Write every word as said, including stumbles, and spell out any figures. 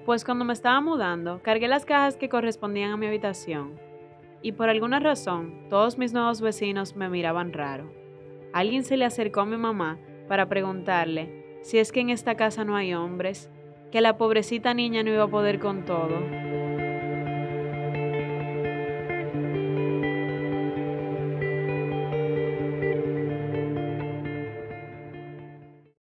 Pues cuando me estaba mudando, cargué las cajas que correspondían a mi habitación, y por alguna razón, todos mis nuevos vecinos me miraban raro. Alguien se le acercó a mi mamá para preguntarle si es que en esta casa no hay hombres, que la pobrecita niña no iba a poder con todo.